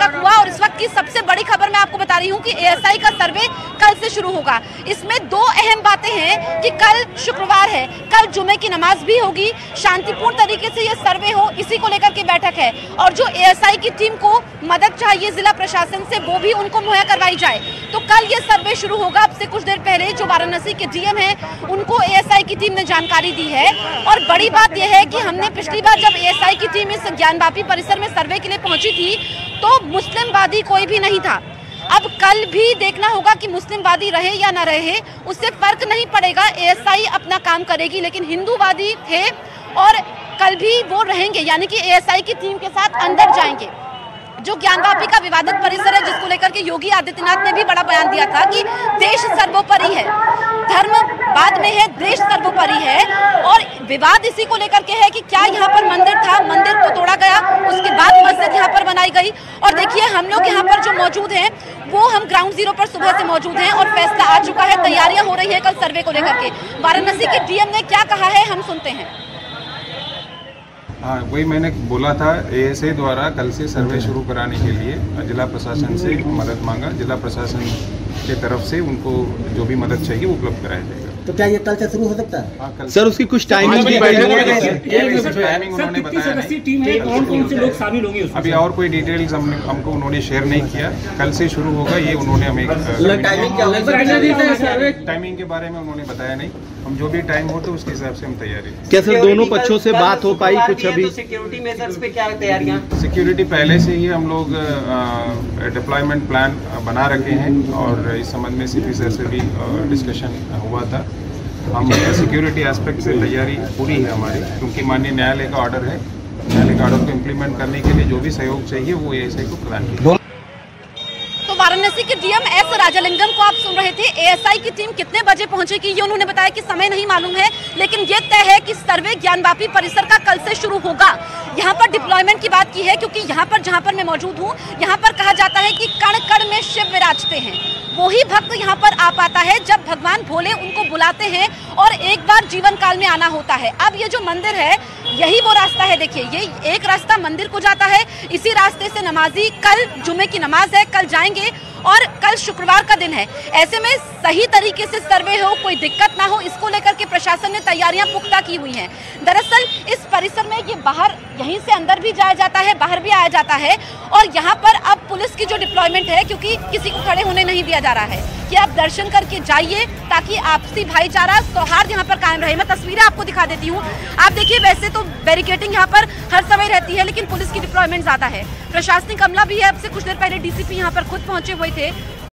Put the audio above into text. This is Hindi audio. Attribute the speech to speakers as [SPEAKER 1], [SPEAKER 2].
[SPEAKER 1] तक हुआ। और इस वक्त की सबसे बड़ी खबर मैं आपको बता रही हूँ कि एएसआई का सर्वे कल से शुरू होगा। इसमें दो अहम बातें हैं कि कल शुक्रवार है, कल जुमे की नमाज भी होगी, शांतिपूर्ण तरीके से ये सर्वे हो, इसी को लेकर के बैठक है। और जो एएसआई की टीम को मदद चाहिए जिला प्रशासन से, वो भी उनको मुहैया करवाई जाए। तो कल ये सर्वे शुरू होगा। अब से कुछ देर पहले जो वाराणसी के डीएम हैं, उनको एएसआई की टीम ने जानकारी दी है। और बड़ी बात यह है कि हमने पिछली बार जब एएसआई की टीम इस ज्ञानवापी परिसर में सर्वे के लिए पहुंची थी तो मुस्लिमवादी कोई भी नहीं था। अब कल भी देखना होगा कि मुस्लिमवादी रहे या ना रहे, उससे फर्क नहीं पड़ेगा, एएसआई अपना काम करेगी। लेकिन हिंदूवादी थे और कल भी वो रहेंगे, यानी कि एएसआई की टीम के साथ अंदर जाएंगे। जो ज्ञानवापी का विवादित परिसर है, जिसको लेकर के योगी आदित्यनाथ ने भी बड़ा बयान दिया था कि देश सर्वोपरि है, धर्म बाद में है, देश सर्वोपरि है। और विवाद इसी को लेकर के है कि क्या यहाँ पर मंदिर था, मंदिर को तोड़ा गया, उसके बाद मस्जिद यहाँ पर बनाई गई। और देखिए हम लोग यहाँ पर जो मौजूद हैं वो हम ग्राउंड जीरो पर सुबह से मौजूद हैं और फैसला आ चुका है, तैयारियां हो रही है कल सर्वे को लेकर के। वाराणसी के डीएम ने क्या कहा है, हम सुनते हैं।
[SPEAKER 2] हाँ, वही मैंने बोला था, एएसआई द्वारा कल से सर्वे शुरू कराने के लिए जिला प्रशासन से मदद मांगा। जिला प्रशासन के तरफ से उनको जो भी मदद चाहिए वो उपलब्ध कराया जाएगा।
[SPEAKER 3] तो क्या ये कल से शुरू हो सकता है?
[SPEAKER 2] हाँ, कल
[SPEAKER 4] सर उसकी कुछ टाइमिंग भी
[SPEAKER 2] टाइमिंग उन्होंने बताया नहीं।
[SPEAKER 3] लोग शामिल होंगे
[SPEAKER 2] अभी और कोई डिटेल्स हमको उन्होंने शेयर नहीं किया। कल से शुरू होगा, ये उन्होंने हमें टाइमिंग के बारे में उन्होंने बताया नहीं। हम जो भी टाइम हो तो उसके हिसाब से हम तैयारी।
[SPEAKER 4] क्या सर दोनों पक्षों से बात हो पाई कुछ अभी?
[SPEAKER 3] सिक्योरिटी मेजर्स पे क्या तैयारियां?
[SPEAKER 2] सिक्योरिटी पहले से ही हम लोग डिप्लॉयमेंट प्लान बना रखे हैं और इस संबंध में सीपी सर से भी डिस्कशन हुआ था। हम सिक्योरिटी एस्पेक्ट से तैयारी पूरी है हमारी, क्योंकि माननीय न्यायालय का ऑर्डर है। न्यायालय का ऑर्डर को इम्प्लीमेंट करने के लिए जो भी सहयोग चाहिए वो एएसआई को प्रदान किया।
[SPEAKER 1] तो वाराणसी के डीएम एस राजालिंगम को आप सुन रहे थे। एएसआई की टीम कितने बजे पहुंचेगी ये उन्होंने बताया कि समय नहीं मालूम है, लेकिन ये तय है कि सर्वे ज्ञानवापी परिसर का कल से शुरू होगा। यहाँ पर डिप्लॉयमेंट की बात की है, क्योंकि यहाँ पर जहाँ पर मैं मौजूद हूँ, यहाँ पर कहा जाता है कि कण कण में शिव विराजते हैं। वही भक्त यहाँ पर आ पाता है जब भगवान भोले उनको बुलाते हैं और एक बार जीवन काल में आना होता है। अब ये जो मंदिर है यही वो रास्ता है। देखिए ये एक रास्ता मंदिर को जाता है, इसी रास्ते से नमाजी कल जुमे की नमाज है, कल जाएंगे और कल शुक्रवार का दिन है। ऐसे में सही तरीके से सर्वे हो, कोई दिक्कत ना हो, इसको लेकर के प्रशासन ने तैयारियां पुख्ता की हुई हैं। दरअसल इस परिसर में ये बाहर यहीं से अंदर भी जाया जाता है, बाहर भी आया जाता है। और यहाँ पर अब पुलिस की जो डिप्लॉयमेंट है, क्योंकि किसी को खड़े होने नहीं दिया जा रहा है कि आप दर्शन करके जाइए ताकि आपसी भाईचारा सौहार्द यहाँ पर कायम रहे। मैं तस्वीरें आपको दिखा देती हूँ। आप देखिए वैसे तो बैरिकेडिंग यहाँ पर हर समय रहती है, लेकिन पुलिस की डिप्लॉयमेंट ज्यादा है। प्रशासनिक अमला भी है। अब से कुछ देर पहले डीसीपी यहाँ पर खुद पहुंचे हुए थे